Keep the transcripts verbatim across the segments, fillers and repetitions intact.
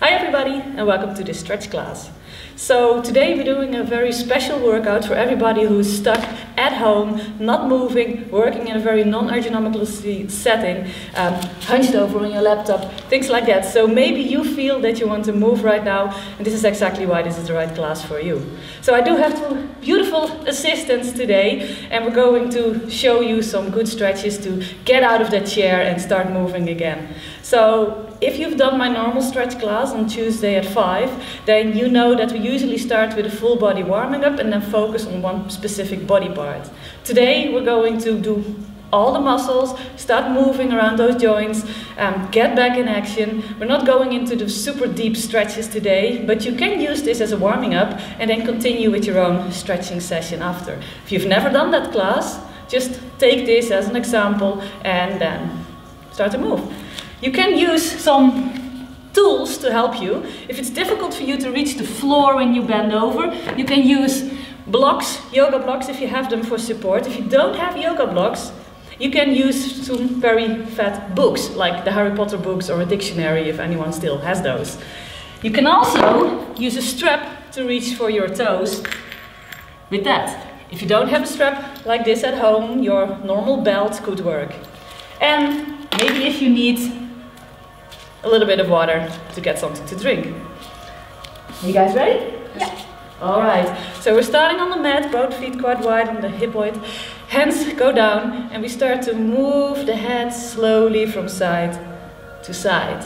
Hi everybody and welcome to this stretch class. So today we're doing a very special workout for everybody who's stuck at home, not moving, working in a very non-ergonomical setting, um, hunched over on your laptop, things like that. So maybe you feel that you want to move right now, and this is exactly why this is the right class for you. So I do have two beautiful assistants today, and we're going to show you some good stretches to get out of that chair and start moving again. So if you've done my normal stretch class on Tuesday at five, then you know that we usually start with a full body warming up and then focus on one specific body part. Today we're going to do all the muscles, start moving around those joints, um, get back in action. We're not going into the super deep stretches today, but you can use this as a warming up and then continue with your own stretching session after. If you've never done that class, just take this as an example and then start to move. You can use some tools to help you. If it's difficult for you to reach the floor when you bend over, you can use blocks, yoga blocks if you have them for support. If you don't have yoga blocks, you can use some very fat books, like the Harry Potter books or a dictionary if anyone still has those. You can also use a strap to reach for your toes with that. If you don't have a strap like this at home, your normal belt could work. And maybe if you need a little bit of water to get something to drink. You guys ready? Yeah. Alright, so we're starting on the mat, both feet quite wide on the hip joint. Hands go down and we start to move the head slowly from side to side.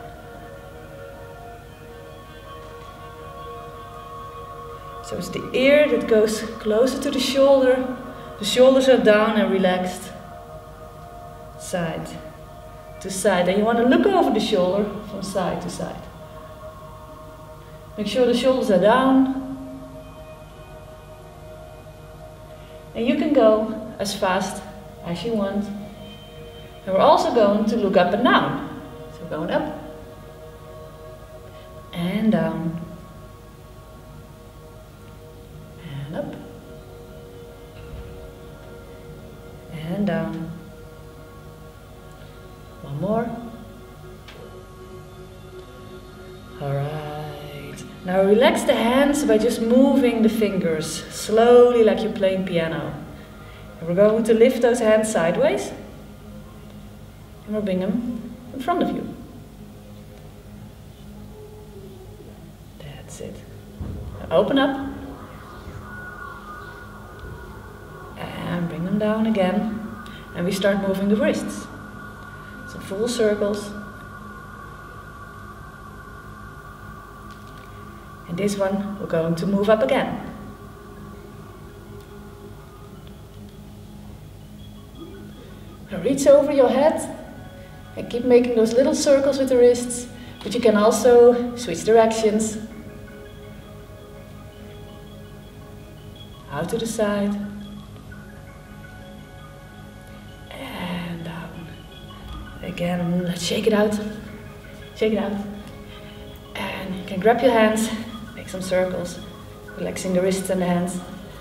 So it's the ear that goes closer to the shoulder. The shoulders are down and relaxed. Side to side, and you want to look over the shoulder from side to side. Make sure the shoulders are down, and you can go as fast as you want. And we're also going to look up and down. So going up and down and up and down. One more. Alright. Now relax the hands by just moving the fingers slowly like you're playing piano. And we're going to lift those hands sideways. And we'll bring them in front of you. That's it. Now open up. And bring them down again. And we start moving the wrists. Some full circles. And this one we're going to move up again. Now reach over your head and keep making those little circles with the wrists, but you can also switch directions. Out to the side. Again, let's shake it out. Shake it out. And you can grab your hands, make some circles, relaxing the wrists and the hands.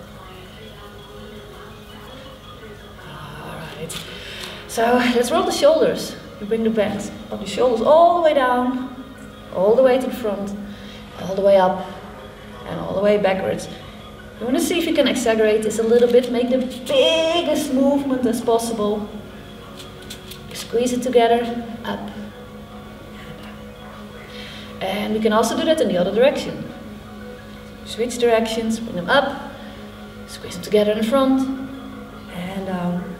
Alright. So let's roll the shoulders. You bring the bands of the shoulders all the way down, all the way to the front, all the way up, and all the way backwards. You want to see if you can exaggerate this a little bit, make the biggest movement as possible. Squeeze it together, up, and up. And we can also do that in the other direction. Switch directions, bring them up, squeeze them together in the front, and down.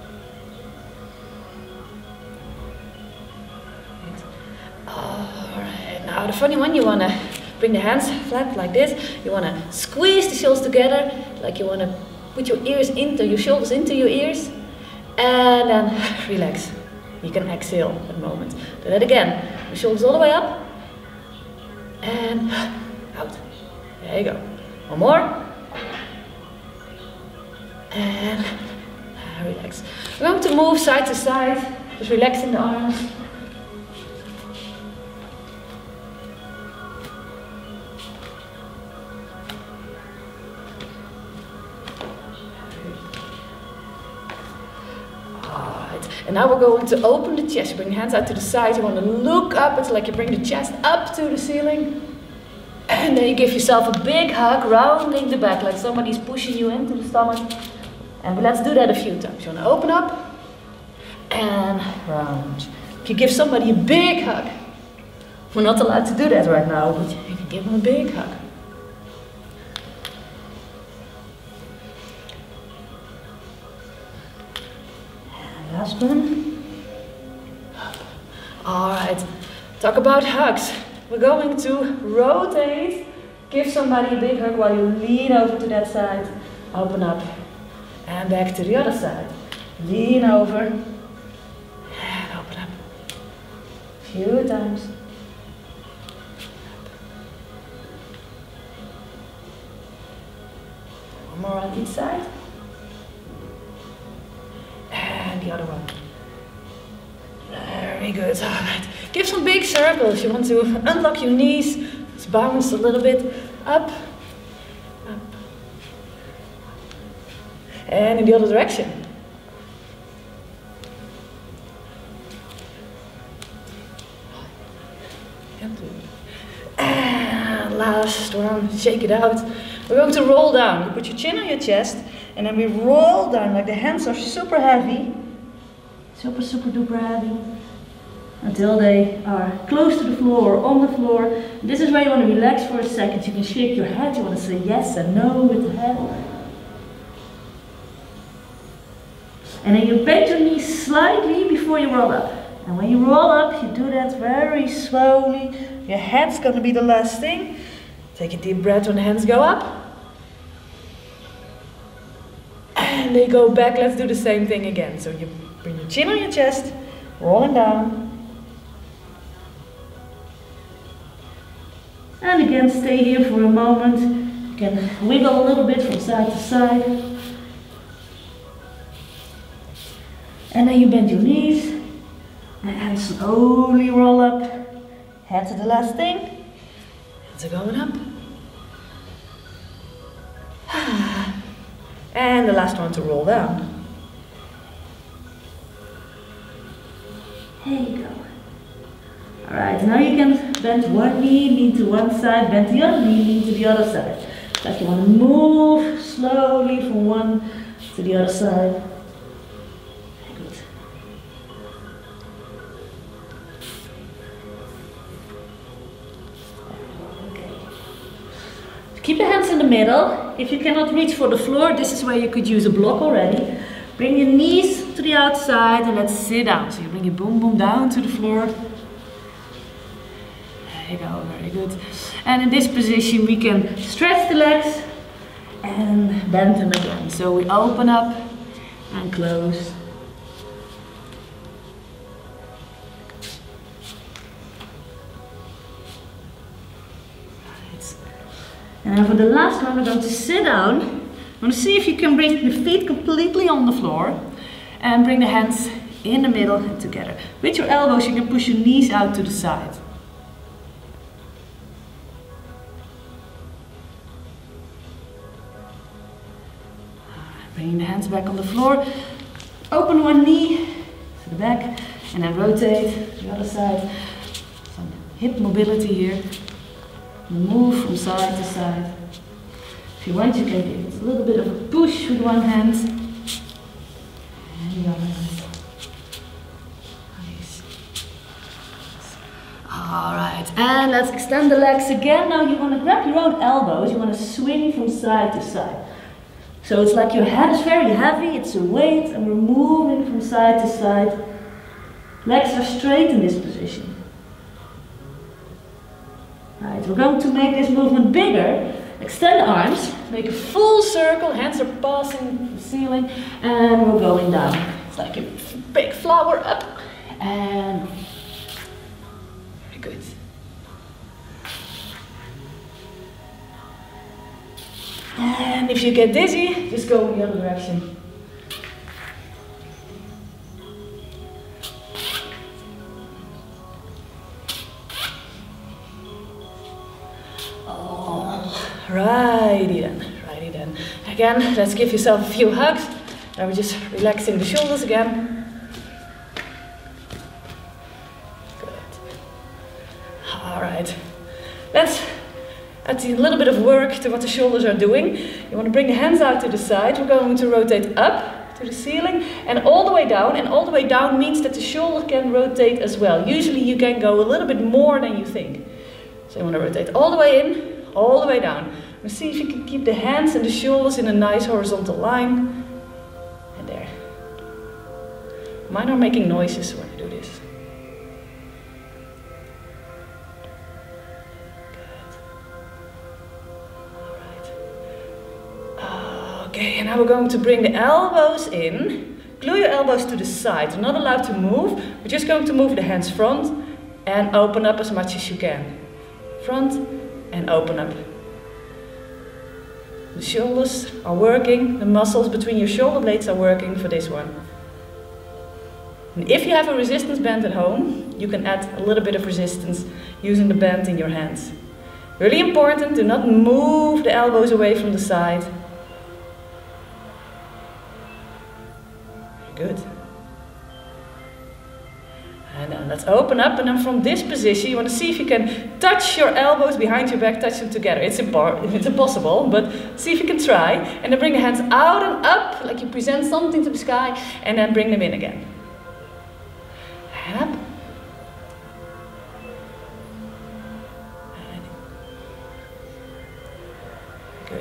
Alright, now the funny one, you want to bring the hands flat like this. You want to squeeze the shoulders together, like you want to put your ears into, your shoulders into your ears, and then relax. You can exhale at the moment. Do that again. The shoulders all the way up. And out. There you go. One more. And relax. We're going to move side to side. Just relaxing the arms. And now we're going to open the chest. Bring your hands out to the side. You want to look up. It's like you bring the chest up to the ceiling. And then you give yourself a big hug, rounding the back, like somebody's pushing you into the stomach. And let's do that a few times. You want to open up and round. If you give somebody a big hug, we're not allowed to do that right now, but you can give them a big hug. And last one. All right, talk about hugs. We're going to rotate. Give somebody a big hug while you lean over to that side. Open up and back to the other side. Lean over and open up. A few times. One more on each side. And the other one. Very good. All right. Give some big circles. You want to unlock your knees. Just bounce a little bit up, up, and in the other direction. And last one. Shake it out. We're going to roll down. You put your chin on your chest, and then we roll down like the hands are super heavy. Super, super duper heavy. Until they are close to the floor or on the floor. This is where you want to relax for a second. You can shake your head. You want to say yes and no with the head. And then you bend your knees slightly before you roll up. And when you roll up, you do that very slowly. Your head's going to be the last thing. Take a deep breath when the hands go up. And they go back. Let's do the same thing again. So you bring your chin on your chest, rolling down. And again, stay here for a moment. You can wiggle a little bit from side to side. And then you bend your knees. And slowly roll up. Hands to the last thing. Hands are going up. And the last one to roll down. There you go. Alright, now you can bend one knee, lean to one side, bend the other knee, lean to the other side. It's like you want to move slowly from one to the other side. Very good. Okay. Keep your hands in the middle. If you cannot reach for the floor, this is where you could use a block already. Bring your knees to the outside and let's sit down. So you bring your boom boom down to the floor. There you go, very good. And in this position we can stretch the legs and bend them again. So we open up and close. Right. And then for the last one we're going to sit down. I want to see if you can bring your feet completely on the floor and bring the hands in the middle and together. With your elbows you can push your knees out to the side. Bring the hands back on the floor. Open one knee to the back and then rotate the other side. Some hip mobility here. Move from side to side. If you want, you can give it a little bit of a push with one hand. And the other hand. Nice. Alright, and let's extend the legs again. Now you want to grab your own elbows. You want to swing from side to side. So it's like your head is very heavy, it's a weight, and we're moving from side to side. Legs are straight in this position. Right, we're going to make this movement bigger. Extend the arms, make a full circle, hands are passing the ceiling, and we're going down. It's like a big flower up, and very good. And if you get dizzy, just go in the other direction. Righty then, righty then. Again, let's give yourself a few hugs. Now we're just relaxing the shoulders again. All right. Let's add a little bit of work to what the shoulders are doing. You want to bring the hands out to the side. We're going to rotate up to the ceiling and all the way down. And all the way down means that the shoulder can rotate as well. Usually you can go a little bit more than you think. So you want to rotate all the way in, all the way down. And see if you can keep the hands and the shoulders in a nice horizontal line. And there. Mine are making noises when I do this. Okay, and now we're going to bring the elbows in. Glue your elbows to the side. You're not allowed to move. We're just going to move the hands front and open up as much as you can. Front and open up. The shoulders are working. The muscles between your shoulder blades are working for this one. And if you have a resistance band at home, you can add a little bit of resistance using the band in your hands. Really important, do not move the elbows away from the side. Good. And then let's open up, and then from this position you want to see if you can touch your elbows behind your back, touch them together. It's, impor it's impossible, but see if you can try. And then bring the hands out and up, like you present something to the sky, and then bring them in again. And up. And good.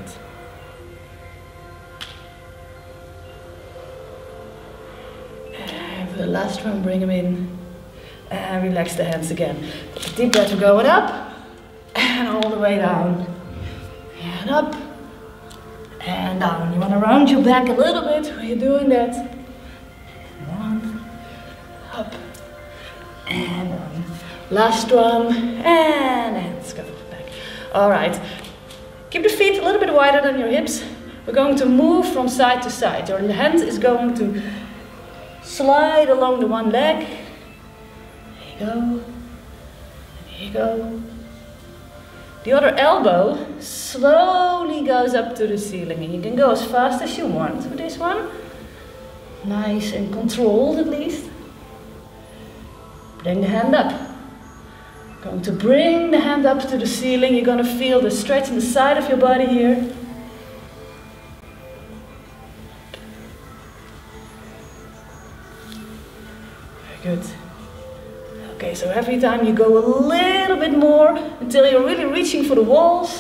And for the last one, bring them in. And relax the hands again. Take a deep breath, we're going up. And all the way down. And up. And down. You want to round your back a little bit when you're doing that. One. Up. And down. Last one. And hands go back. Alright. Keep the feet a little bit wider than your hips. We're going to move from side to side. Your hand is going to slide along the one leg. There you go. There you go. The other elbow slowly goes up to the ceiling, and you can go as fast as you want with this one. Nice and controlled at least. Bring the hand up. Going to bring the hand up to the ceiling. You're going to feel the stretch in the side of your body here. Very good. Okay, so every time you go a little bit more until you're really reaching for the walls.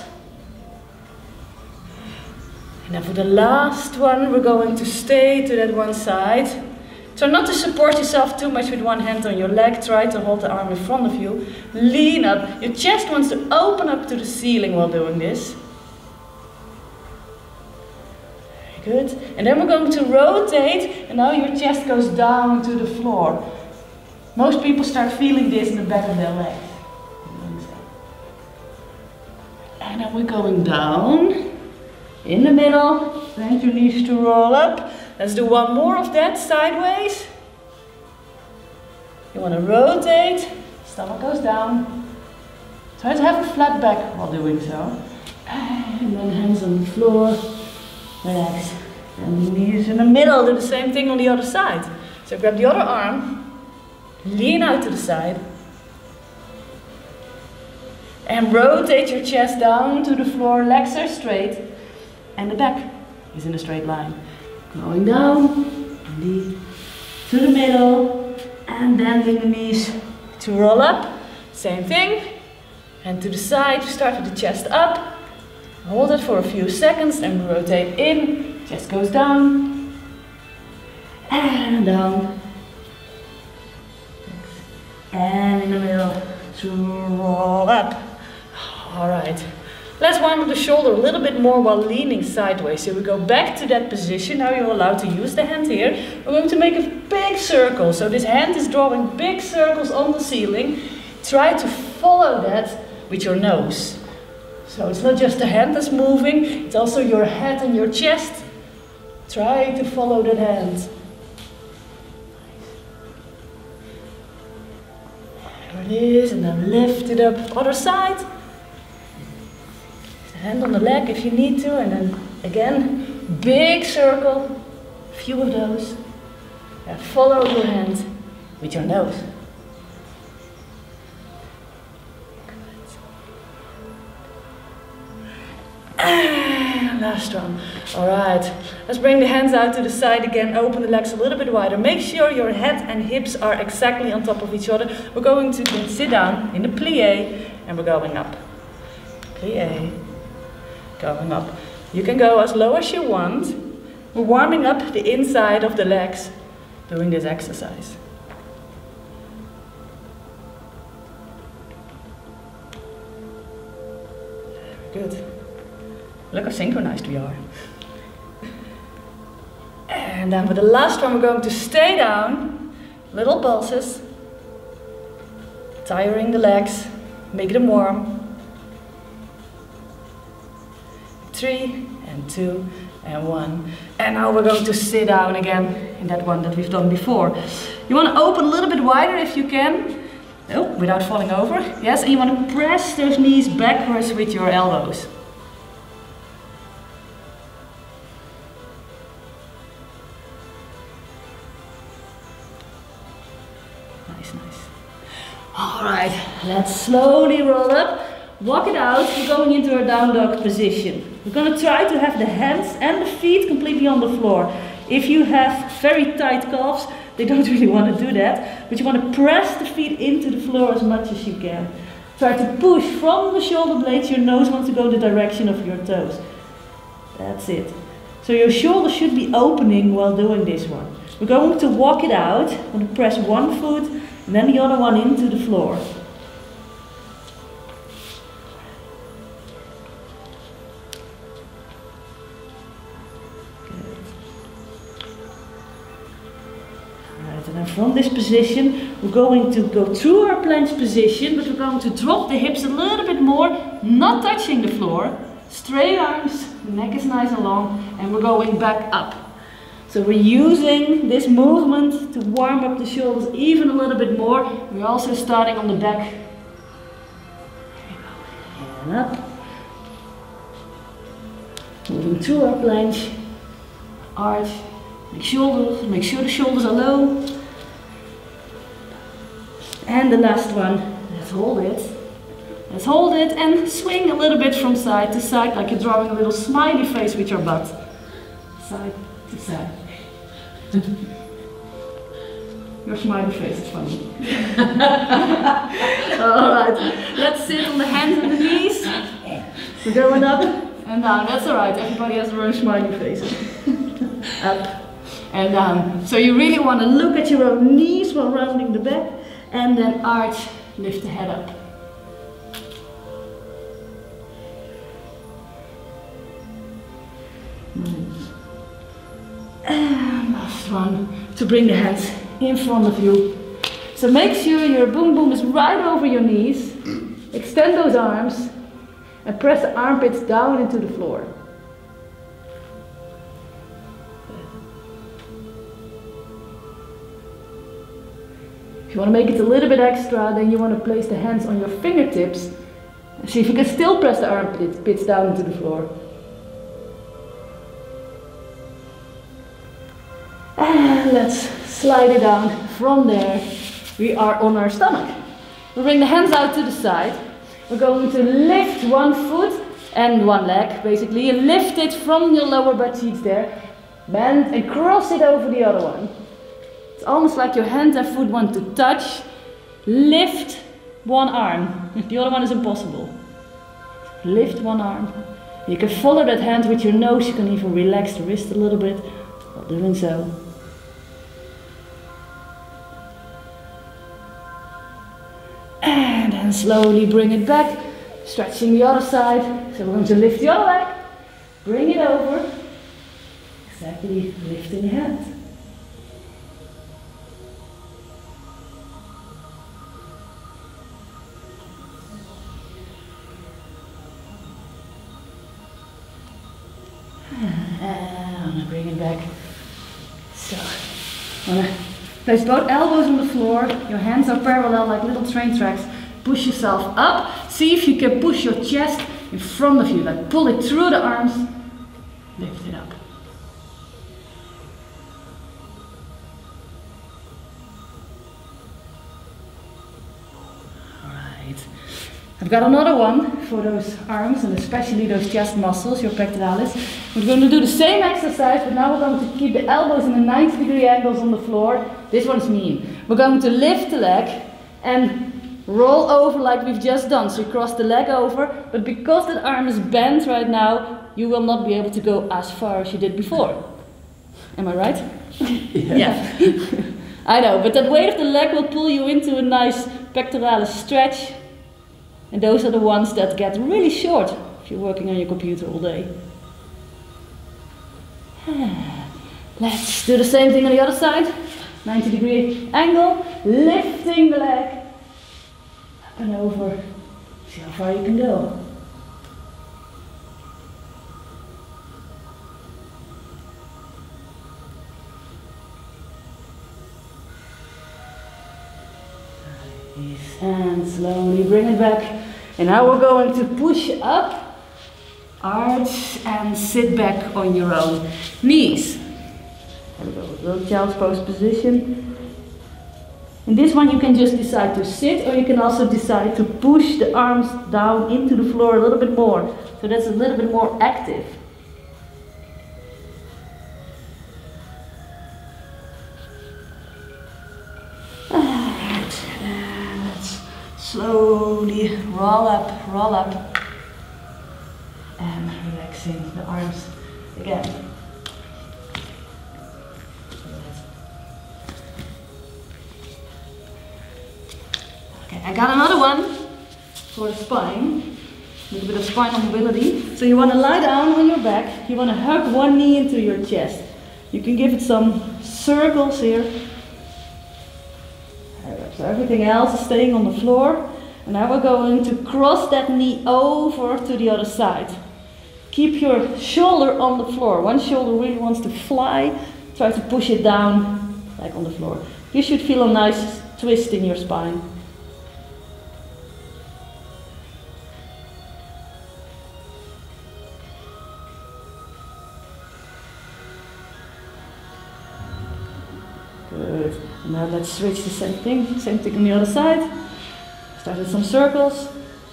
And then for the last one, we're going to stay to that one side. Try not to support yourself too much with one hand on your leg. Try to hold the arm in front of you. Lean up. Your chest wants to open up to the ceiling while doing this. Very good. And then we're going to rotate, and now your chest goes down to the floor. Most people start feeling this in the back of their legs. And then we're going down, in the middle, bend your knees to roll up. Let's do one more of that, sideways. You want to rotate, stomach goes down. Try to have a flat back while doing so. And then hands on the floor, relax. And knees in the middle, do the same thing on the other side. So grab the other arm. Lean out to the side and rotate your chest down to the floor, legs are straight and the back is in a straight line. Going down, indeed, to the middle and bending the knees to roll up. Same thing, and to the side, start with the chest up, hold it for a few seconds and rotate in, chest goes down and down. And in the middle to roll up. Alright. Let's warm up the shoulder a little bit more while leaning sideways. So we go back to that position. Now you're allowed to use the hand here. We're going to make a big circle. So this hand is drawing big circles on the ceiling. Try to follow that with your nose. So it's not just the hand that's moving, it's also your head and your chest. Try to follow that hand. There it is, and then lift it up, other side. Hand on the leg if you need to, and then again, big circle, few of those. And follow your hand with your nose. last one. All right, let's bring the hands out to the side again, open the legs a little bit wider. Make sure your head and hips are exactly on top of each other. We're going to then sit down in the plie and we're going up. Plie, going up. You can go as low as you want. We're warming up the inside of the legs doing this exercise. Very good. Look how synchronized we are. And then for the last one, we're going to stay down, little pulses, tiring the legs, make them warm. Three and two and one. And now we're going to sit down again in that one that we've done before. You want to open a little bit wider if you can. Oh, without falling over. Yes, and you want to press those knees backwards with your elbows. Nice, nice. All right, let's slowly roll up. Walk it out. We're going into our down dog position. We're going to try to have the hands and the feet completely on the floor. If you have very tight calves, they don't really want to do that, but you want to press the feet into the floor as much as you can. Try to push from the shoulder blades. Your nose wants to go the direction of your toes. That's it. So your shoulder should be opening while doing this one. We're going to walk it out. We're going to press one foot and then the other one into the floor. And then from this position, we're going to go through our planche position, but we're going to drop the hips a little bit more, not touching the floor. Straight arms, the neck is nice and long, and we're going back up. So we're using this movement to warm up the shoulders even a little bit more. We're also starting on the back. There we go. And up. Moving through our planche. Arch. Make shoulders, make sure the shoulders are low. And the last one, let's hold it. Let's hold it and swing a little bit from side to side, like you're drawing a little smiley face with your butt. Side to side. Your smiley face is funny. Alright, let's sit on the hands and the knees. We're going up and down, that's alright, everybody has their own smiley faces. Up and down. So you really want to look at your own knees while rounding the back, and then arch, lift the head up. And last one, to bring the hands in front of you. So make sure your boom boom is right over your knees. Extend those arms and press the armpits down into the floor. If you want to make it a little bit extra, then you want to place the hands on your fingertips. See if you can still press the armpits down into the floor. And let's slide it down. From there, we are on our stomach. We bring the hands out to the side. We're going to lift one foot and one leg, basically, and lift it from your lower butt cheeks there. Bend and cross it over the other one. It's almost like your hand and foot want to touch. Lift one arm. The other one is impossible. Lift one arm. You can follow that hand with your nose. You can even relax the wrist a little bit while doing so. And then slowly bring it back, stretching the other side. So we're going to lift the other leg, bring it over, exactly lifting the hand. And I'm going to bring it back. So, I'm going to place both elbows on the floor, your hands are parallel like little train tracks. Push yourself up, see if you can push your chest in front of you, like pull it through the arms, lift it up. Alright, I've got another one for those arms and especially those chest muscles, your pectoralis. We're going to do the same exercise, but now we're going to keep the elbows in a ninety degree angles on the floor. This one's mean. We're going to lift the leg and roll over like we've just done. So you cross the leg over, but because that arm is bent right now, you will not be able to go as far as you did before. Am I right? Yeah. Yeah. I know, but that weight of the leg will pull you into a nice pectoralis stretch. And those are the ones that get really short if you're working on your computer all day. Let's do the same thing on the other side. ninety degree angle, lifting the leg up and over. See how far you can go. And slowly bring it back. And now we're going to push up, arch, and sit back on your own knees. There we go, little child's pose position. In this one you can just decide to sit, or you can also decide to push the arms down into the floor a little bit more. So that's a little bit more active. Slowly roll up, roll up, and relaxing the arms again. Okay, I got another one for the spine, a little bit of spinal mobility. So you want to lie down on your back, you want to hug one knee into your chest. You can give it some circles here. So everything else is staying on the floor. And now we're going to cross that knee over to the other side. Keep your shoulder on the floor. One shoulder really wants to fly. Try to push it down, like on the floor. You should feel a nice twist in your spine. Good. Now let's switch the same thing, same thing on the other side. Start with some circles.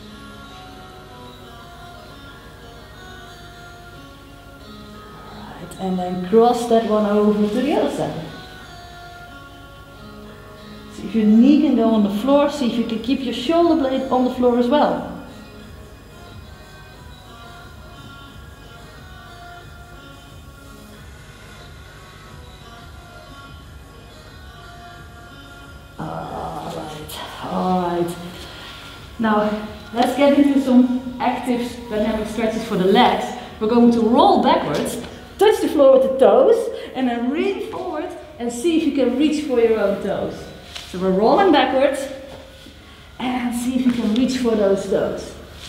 Right, and then cross that one over to the other side. See if your knee can go on the floor, see if you can keep your shoulder blade on the floor as well. Alright, now let's get into some active dynamic stretches for the legs. We're going to roll backwards, touch the floor with the toes, and then lean forward and see if you can reach for your own toes. So we're rolling backwards and see if you can reach for those toes.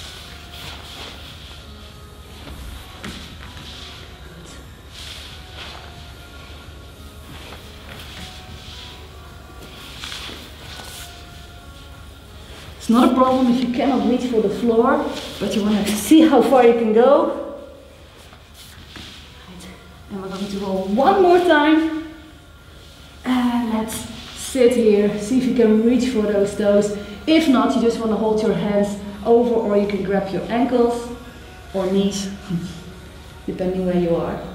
It's not a problem if you cannot reach for the floor, but you want to see how far you can go. Right. And we're going to roll one more time. And let's sit here, see if you can reach for those toes. If not, you just want to hold your hands over, or you can grab your ankles or knees, depending where you are.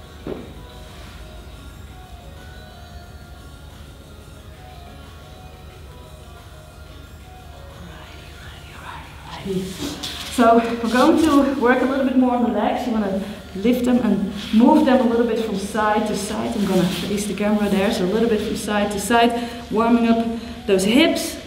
So we're going to work a little bit more on the legs. You want to lift them and move them a little bit from side to side. I'm going to face the camera there, so a little bit from side to side, warming up those hips.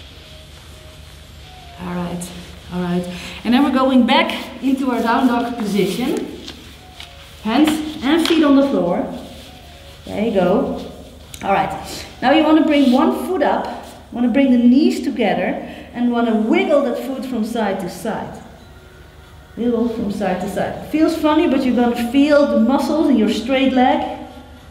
All right, all right. And then we're going back into our down dog position. Hands and feet on the floor. There you go. All right. Now you want to bring one foot up. You want to bring the knees together. And want to wiggle that foot from side to side. Wiggle from side to side. Feels funny, but you're going to feel the muscles in your straight leg.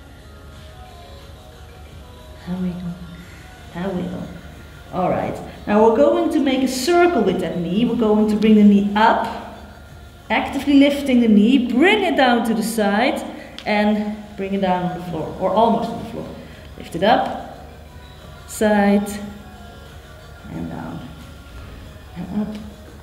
And wiggle. And wiggle. Alright. Now we're going to make a circle with that knee. We're going to bring the knee up. Actively lifting the knee. Bring it down to the side. And bring it down on the floor. Or almost on the floor. Lift it up. Side. And down. And up,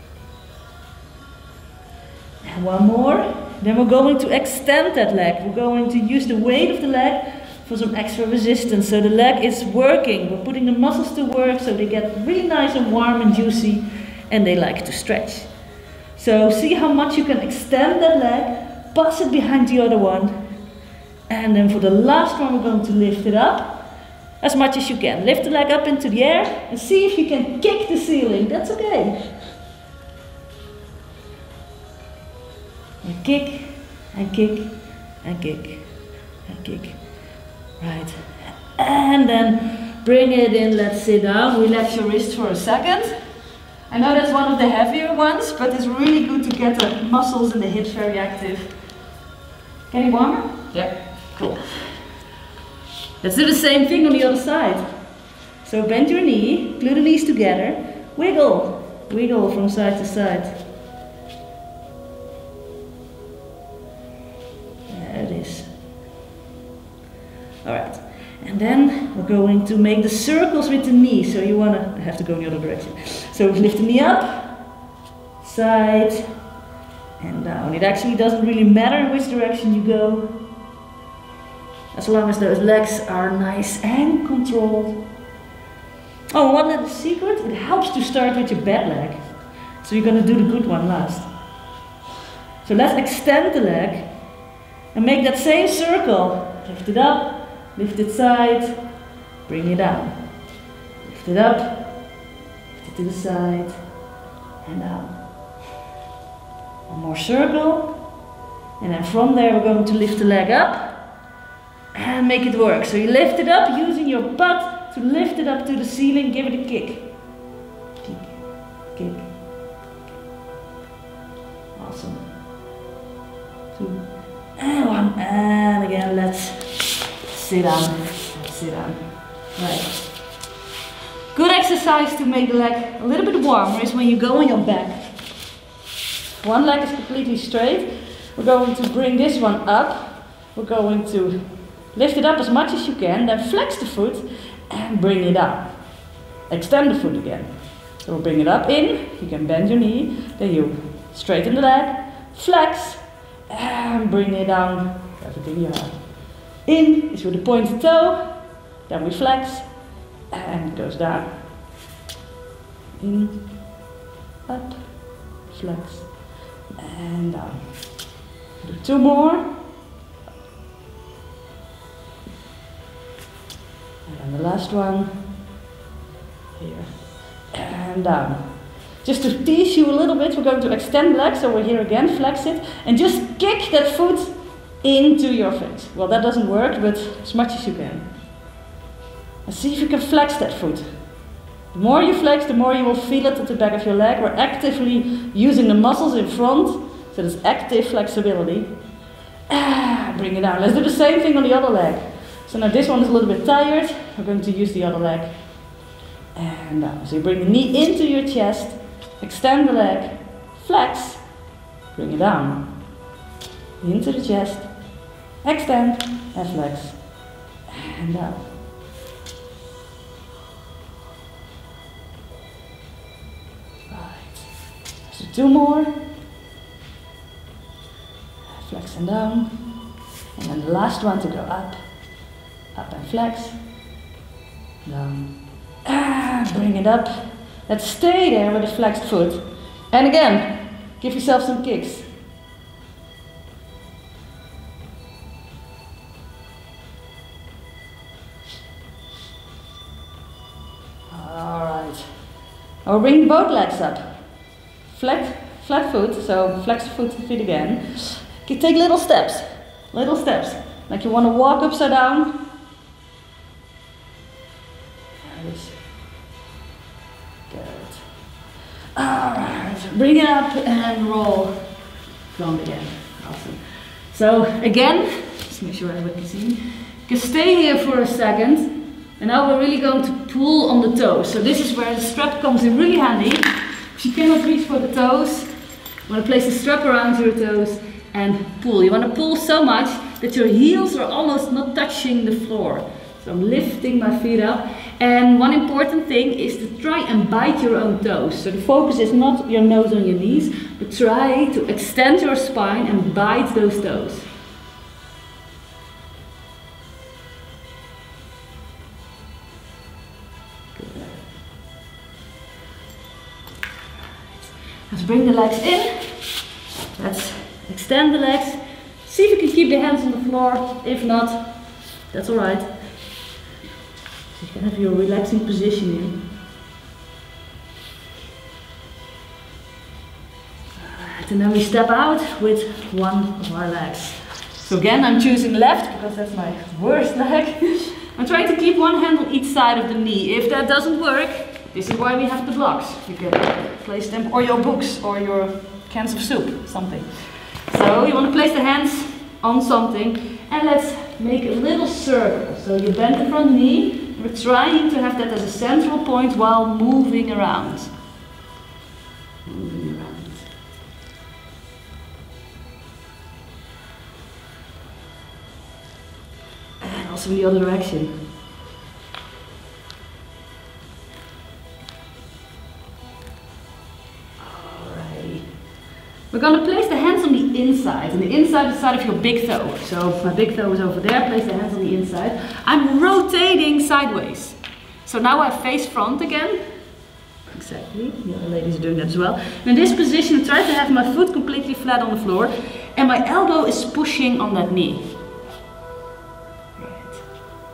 one more. Then we're going to extend that leg. We're going to use the weight of the leg for some extra resistance. So the leg is working. We're putting the muscles to work so they get really nice and warm and juicy and they like to stretch. So see how much you can extend that leg, pass it behind the other one. And then for the last one we're going to lift it up as much as you can. Lift the leg up into the air and see if you can kick the ceiling. That's okay. And kick, and kick, and kick, and kick. Right. And then bring it in, let's sit down. Relax your wrist for a second. I know that's one of the heavier ones, but it's really good to get the muscles and the hips very active. Getting warmer? Yeah. Cool. Let's do the same thing on the other side. So bend your knee, glue the knees together, wiggle, wiggle from side to side. There it is. Alright, and then we're going to make the circles with the knee. So you want to, I have to go in the other direction. So lift the knee up, side, and down. It actually doesn't really matter in which direction you go, as long as those legs are nice and controlled. Oh, one little secret, it helps to start with your bad leg. So you're going to do the good one last. So let's extend the leg and make that same circle. Lift it up, lift it side, bring it down. Lift it up, lift it to the side, and down. One more circle. And then from there we're going to lift the leg up and make it work. So you lift it up using your butt to lift it up to the ceiling. Give it a kick. Kick, kick. Awesome. Two and one. And again, let's sit down. Let's sit down. Right. Good exercise to make the leg a little bit warmer is when you go on your back. One leg is completely straight. We're going to bring this one up. We're going to lift it up as much as you can, then flex the foot and bring it down. Extend the foot again. So we'll bring it up in, you can bend your knee, then you straighten the leg, flex, and bring it down, everything you have. In is with the pointed toe, then we flex, and it goes down. In, up, flex, and down. Do two more. And the last one, here, and down. Just to tease you a little bit, we're going to extend the leg, so we're here again, flex it, and just kick that foot into your face. Well, that doesn't work, but as much as you can. And see if you can flex that foot. The more you flex, the more you will feel it at the back of your leg. We're actively using the muscles in front, so there's active flexibility. Ah, bring it down. Let's do the same thing on the other leg. So now this one is a little bit tired, we're going to use the other leg. And down. So you bring the knee into your chest, extend the leg, flex, bring it down. Into the chest, extend and flex, and down. Right. So two more. Flex and down. And then the last one to go up. Up and flex, down, ah, bring it up. Let's stay there with a flexed foot. And again, give yourself some kicks. Alright. Now bring both legs up. Flat, flat foot, so flex the foot feet again. You take little steps, little steps. Like you want to walk upside down. Good. Alright, bring it up and roll. Come again. Awesome. So again, just make sure everybody can see me. You can stay here for a second. And now we're really going to pull on the toes. So this is where the strap comes in really handy. If you cannot reach for the toes, you want to place the strap around your toes and pull. You want to pull so much that your heels are almost not touching the floor. So I'm lifting my feet up And one important thing is to try and bite your own toes. So the focus is not your nose on your knees, but try to extend your spine and bite those toes. Good. Let's bring the legs in. Let's extend the legs. See if you can keep the hands on the floor. If not, that's alright. So you can have your relaxing position here. Alright, and then we step out with one of our legs. So again, I'm choosing left because that's my worst leg. I'm trying to keep one hand on each side of the knee. If that doesn't work, this is why we have the blocks. You can place them, or your books, or your cans of soup, something. So you want to place the hands on something, and let's make a little circle. So you bend the front knee. We're trying to have that as a central point while moving around. Moving around. And also in the other direction. We're going to place the hands on the inside, and the inside is the side of your big toe. So my big toe is over there, place the hands on the inside. I'm rotating sideways. So now I face front again. Exactly, the other ladies are doing that as well. And in this position, I try to have my foot completely flat on the floor, and my elbow is pushing on that knee. Right.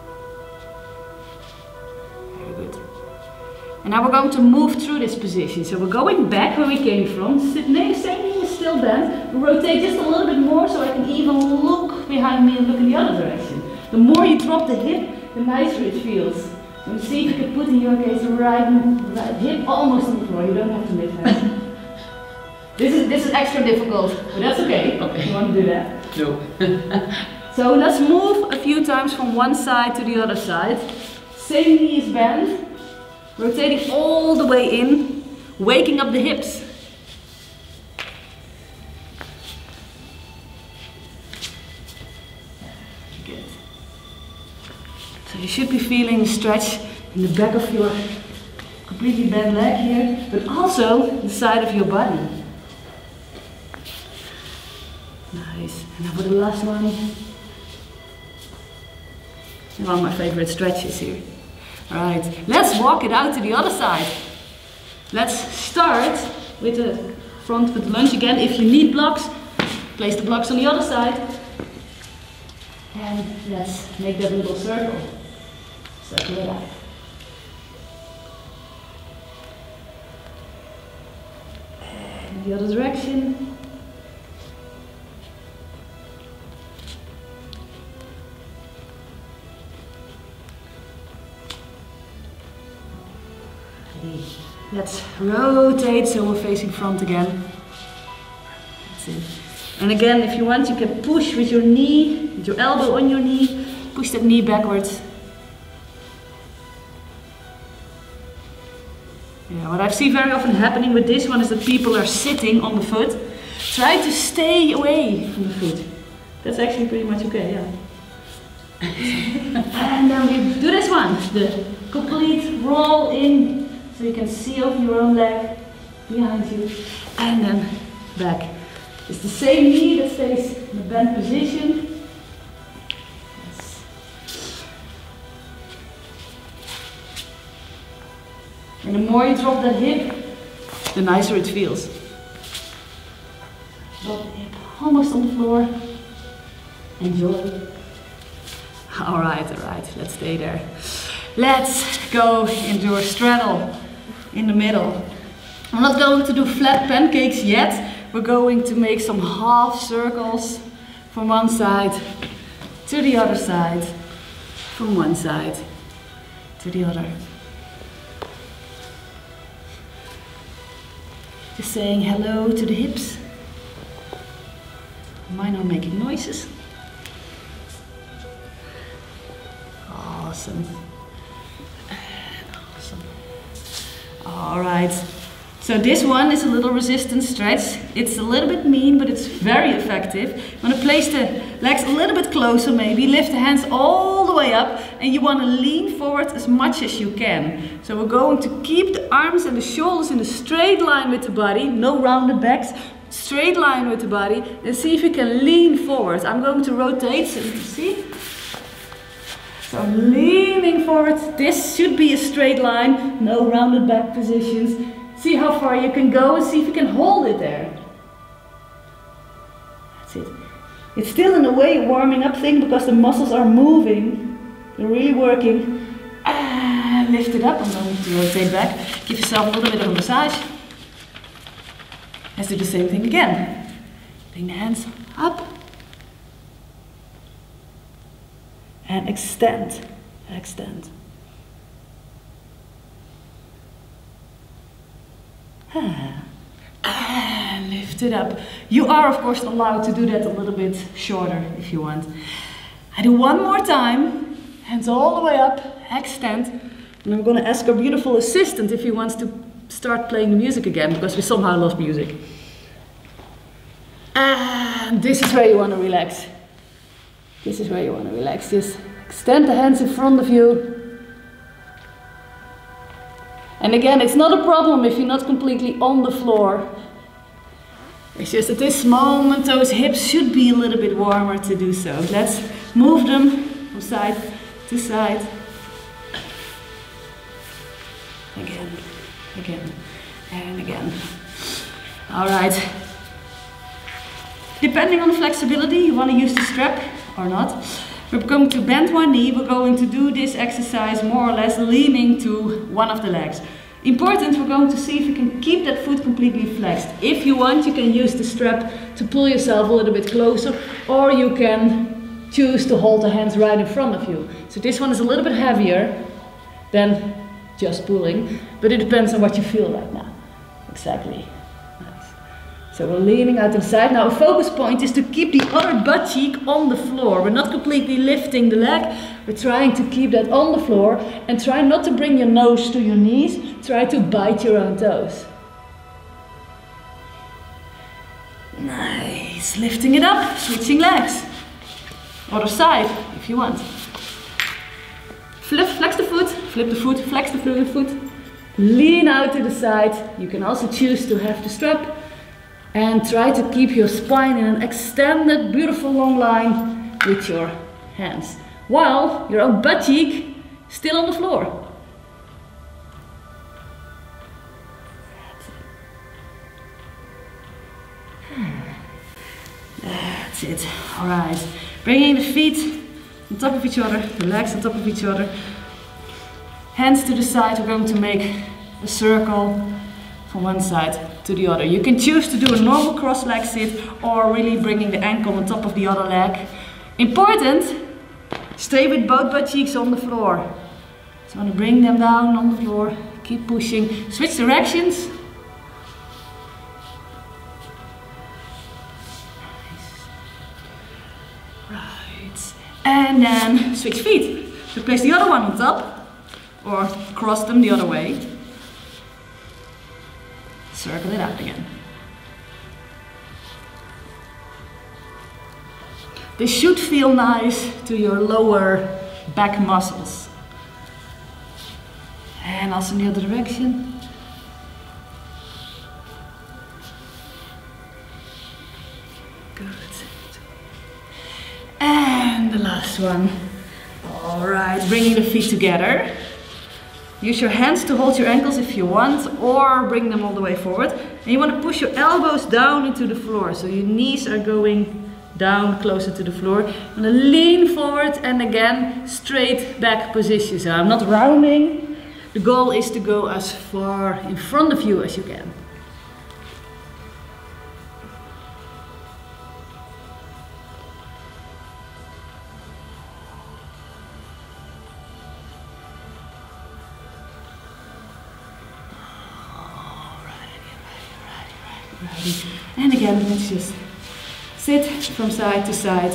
Very good. And now we're going to move through this position. So we're going back where we came from. Same knee is still bent. We rotate just a little bit more so I can even look behind me and look in the other direction. The more you drop the hip, the nicer it feels. So see if you can put in your case the right, right hip almost on the floor. You don't have to lift that. This is this is extra difficult, but that's okay. Okay. You want to do that? No. So let's move a few times from one side to the other side. Same knee is bent. Rotating all the way in, waking up the hips. Good. So you should be feeling the stretch in the back of your completely bent leg here, but also the side of your body. Nice. And now for the last one. One of my favorite stretches here. Alright, let's walk it out to the other side. Let's start with the front foot lunge again. If you need blocks, place the blocks on the other side. And let's make that little circle. Circle it out. And the other direction. Let's rotate so we're facing front again. That's it. And again, if you want, you can push with your knee, with your elbow on your knee, push that knee backwards. Yeah, what I see very often happening with this one is that people are sitting on the foot. Try to stay away from the foot. That's actually pretty much okay, yeah. And then we do this one, the complete roll in. So you can see over your own leg behind you, and then back. It's the same knee that stays in the bent position. Yes. And the more you drop that hip, the nicer it feels. Drop the hip almost on the floor. Enjoy. All right, all right, let's stay there. Let's go into a straddle in the middle. I'm not going to do flat pancakes yet. We're going to make some half circles from one side to the other side, from one side to the other. Just saying hello to the hips. Mine are making noises. Awesome. Awesome. All right. So this one is a little resistance stretch. It's a little bit mean, but it's very effective. I'm going to place the legs a little bit closer maybe. Lift the hands all the way up and you want to lean forward as much as you can. So we're going to keep the arms and the shoulders in a straight line with the body, no rounded backs, straight line with the body, and see if you can lean forward. I'm going to rotate so you can see. So leaning forward, this should be a straight line, no rounded back positions. See how far you can go and see if you can hold it there. That's it. It's still in a way a warming up thing because the muscles are moving, they're really working. Ah, lift it up, I'm going to rotate back. Give yourself a little bit of a massage. Let's do the same thing again. Bring the hands up. And extend, extend. Ah. And lift it up. You are of course allowed to do that a little bit shorter if you want. I do one more time. Hands all the way up, extend. And I'm going to ask our beautiful assistant if he wants to start playing the music again because we somehow lost music. And this is where you want to relax. This is where you want to relax. Just extend the hands in front of you. And again, it's not a problem if you're not completely on the floor. It's just at this moment those hips should be a little bit warmer to do so. Let's move them from side to side. Again, again, and again. All right. Depending on the flexibility, you want to use the strap or not. We're going to bend one knee. We're going to do this exercise more or less leaning to one of the legs. Important, we're going to see if you can keep that foot completely flexed. If you want, you can use the strap to pull yourself a little bit closer, or you can choose to hold the hands right in front of you. So this one is a little bit heavier than just pulling, but it depends on what you feel right now. Exactly. So we're leaning out to the side. Now a focus point is to keep the other butt cheek on the floor. We're not completely lifting the leg. We're trying to keep that on the floor and try not to bring your nose to your knees. Try to bite your own toes. Nice. Lifting it up, switching legs. Other side if you want. Flip, flex the foot, flip the foot, flex the foot. Lean out to the side. You can also choose to have the strap. And try to keep your spine in an extended, beautiful long line with your hands, while your own butt cheek still on the floor. That's it. All right. Bringing the feet on top of each other, the legs on top of each other. Hands to the side. We're going to make a circle from one side to the other. You can choose to do a normal cross leg sit or really bringing the ankle on top of the other leg. Important, stay with both butt cheeks on the floor. So I want to bring them down on the floor, keep pushing, switch directions. Nice. Right. And then switch feet. So place the other one on top or cross them the other way. Circle it out again. This should feel nice to your lower back muscles. And also in the other direction. Good. And the last one. All right, bringing the feet together. Use your hands to hold your ankles if you want, or bring them all the way forward. And you want to push your elbows down into the floor, so your knees are going down closer to the floor. You want to lean forward and again, straight back position. So I'm not rounding. The goal is to go as far in front of you as you can. And again, let's just sit from side to side.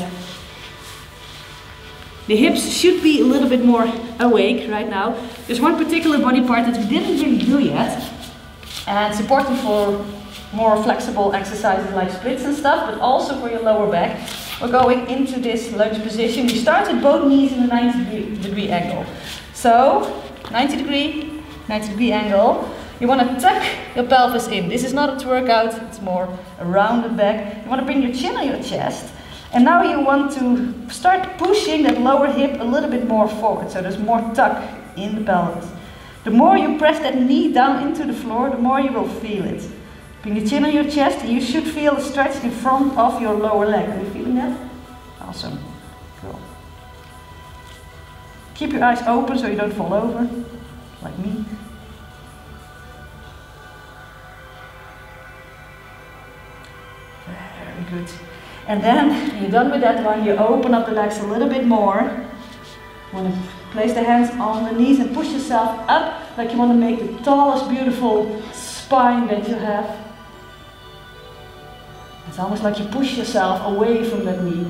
The hips should be a little bit more awake right now. There's one particular body part that we didn't really do yet. And it's important for more flexible exercises like splits and stuff, but also for your lower back. we're going into this lunge position. We start with both knees in a ninety degree angle. So, ninety degree, ninety degree angle. You want to tuck your pelvis in. This is not a twerk out, it's more a rounded back. You want to bring your chin on your chest. And now you want to start pushing that lower hip a little bit more forward. So there's more tuck in the pelvis. The more you press that knee down into the floor, the more you will feel it. Bring your chin on your chest and you should feel a stretch in front of your lower leg. Are you feeling that? Awesome. Cool. Keep your eyes open so you don't fall over, like me. Very good. And then, when you're done with that one, you open up the legs a little bit more. You want to place the hands on the knees and push yourself up like you want to make the tallest, beautiful spine that you have. It's almost like you push yourself away from that knee.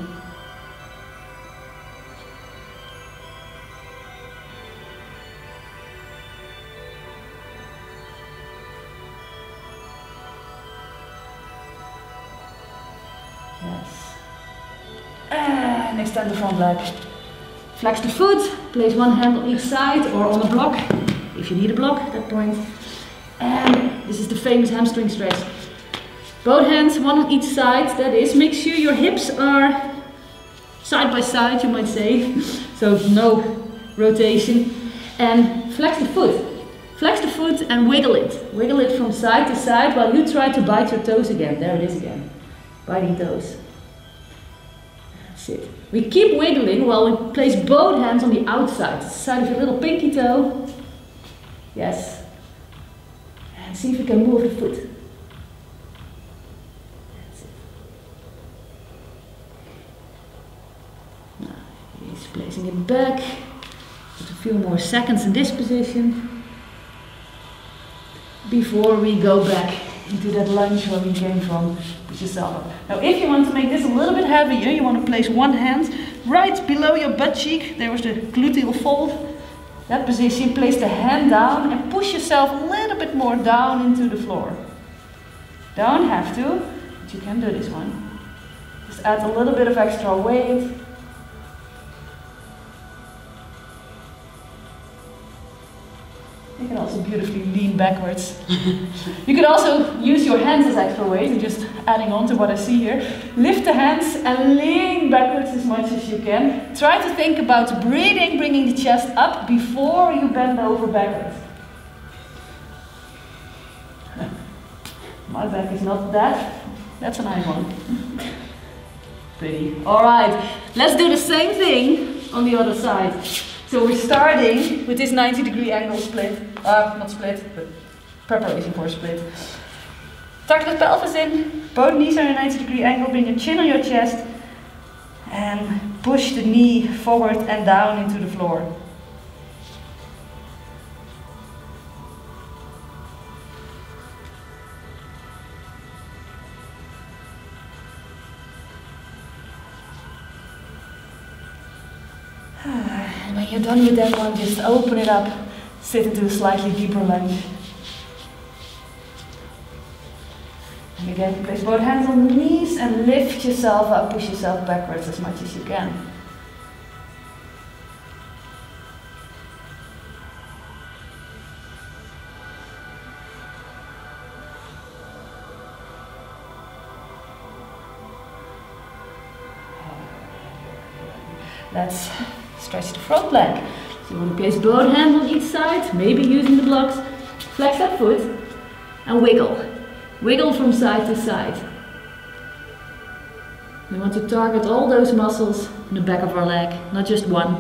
Yes. And extend the front leg. Flex the foot, place one hand on each side or on a block, if you need a block at that point. And this is the famous hamstring stretch. Both hands, one on each side, that is, make sure your hips are side by side, you might say. So no rotation. And flex the foot. Flex the foot and wiggle it. Wiggle it from side to side while you try to bite your toes again. There it is again. Biting toes. That's it. We keep wiggling while we place both hands on the outside. Side of your little pinky toe. Yes. And see if you can move the foot. Placing it back, just a few more seconds in this position before we go back into that lunge where we came from. Push yourself up. Now if you want to make this a little bit heavier, you want to place one hand right below your butt cheek. There was the gluteal fold. That position, place the hand down and push yourself a little bit more down into the floor. Don't have to, but you can do this one. Just add a little bit of extra weight. You can also beautifully lean backwards. You can also use your hands as extra weight, and just adding on to what I see here. Lift the hands and lean backwards as much as you can. Try to think about breathing, bringing the chest up before you bend over backwards. My back is not that. That's a nice one. Pretty. Alright, let's do the same thing on the other side. So we're starting with this ninety degree angle split, uh, not split, but preparation for a split. Tuck the pelvis in, both knees are in a ninety degree angle, bring your chin on your chest and push the knee forward and down into the floor. And when you're done with that one, just open it up, sit into a slightly deeper lunge. And again, place both hands on the knees and lift yourself up, push yourself backwards as much as you can. Let's stretch the front leg. So you want to place both hands on each side, maybe using the blocks. Flex that foot and wiggle. Wiggle from side to side. We want to target all those muscles in the back of our leg, not just one.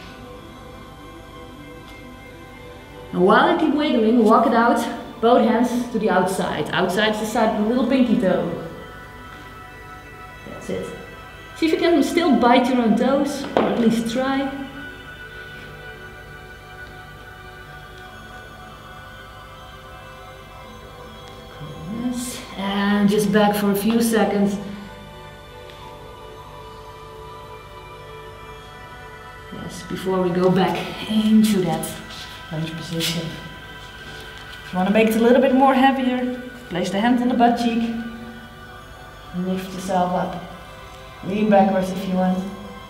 And while you keep wiggling, walk it out, both hands to the outside. Outside is the side of the little pinky toe. That's it. See if you can still bite your own toes, or at least try. Yes. And just back for a few seconds. Yes, before we go back into that lunge position. If you want to make it a little bit more heavier, place the hand on the butt cheek and lift yourself up. Lean backwards if you want.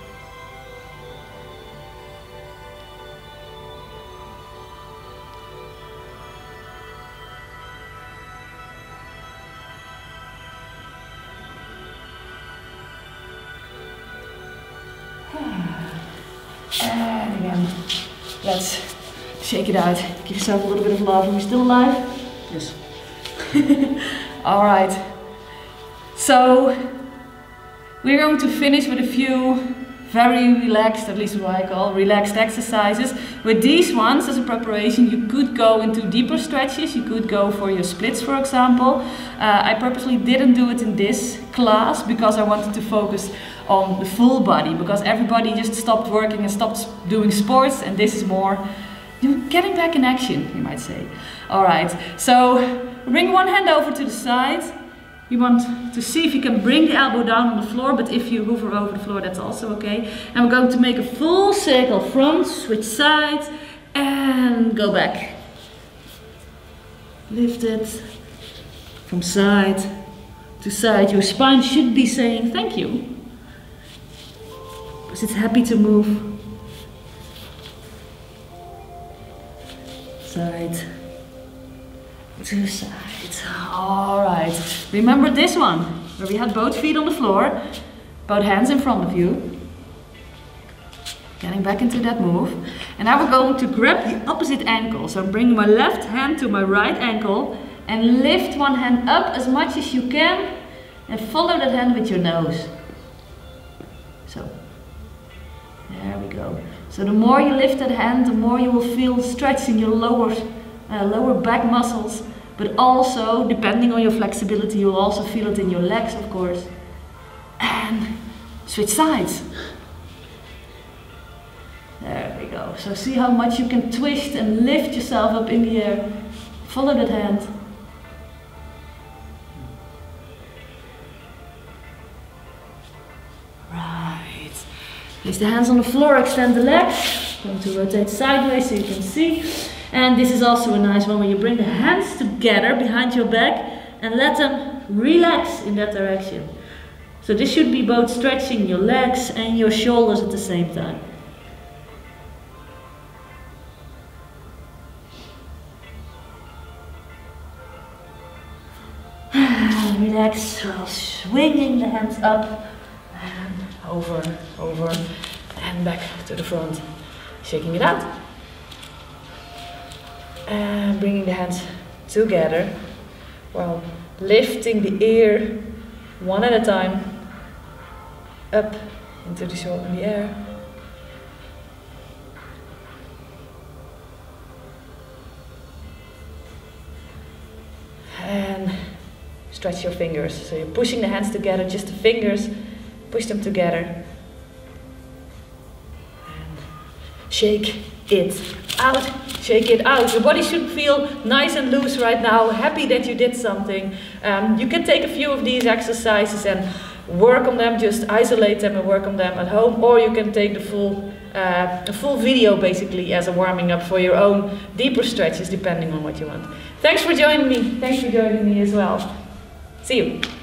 And again, let's shake it out. Give yourself a little bit of love. Are we still alive? Yes. All right. So we're going to finish with a few very relaxed, at least what I call relaxed exercises. With these ones as a preparation, you could go into deeper stretches. You could go for your splits, for example. Uh, I purposely didn't do it in this class because I wanted to focus on the full body, because everybody just stopped working and stopped doing sports, and this is more you're getting back in action, you might say. All right, so bring one hand over to the side. You want to see if you can bring the elbow down on the floor, but if you hover over the floor, that's also okay. And we're going to make a full circle, front, switch sides, and go back. Lift it from side to side. Your spine should be saying thank you, because it's happy to move. Side to side. All right. Remember this one, where we had both feet on the floor, both hands in front of you. Getting back into that move. And now we're going to grab the opposite ankle. So I'm bringing my left hand to my right ankle and lift one hand up as much as you can and follow that hand with your nose. So, there we go. So the more you lift that hand, the more you will feel stretch in your lower, uh, lower back muscles, but also, depending on your flexibility, you'll also feel it in your legs, of course. And switch sides. There we go. So see how much you can twist and lift yourself up in the air. Follow that hand. Right. Place the hands on the floor, extend the legs. Going to rotate sideways so you can see. And this is also a nice one where you bring the hands together behind your back and let them relax in that direction. So this should be both stretching your legs and your shoulders at the same time. And relax while swinging the hands up and over, over, and back to the front. Shaking it out. And bringing the hands together while lifting the ear one at a time up into the shoulder in the air. And stretch your fingers. So you're pushing the hands together, just the fingers, push them together. And shake it out, shake it out. Your body should feel nice and loose right now, happy that you did something. Um, you can take a few of these exercises and work on them, just isolate them and work on them at home, or you can take the full, uh, a full video basically as a warming up for your own deeper stretches, depending on what you want. Thanks for joining me, thanks for joining me as well. See you.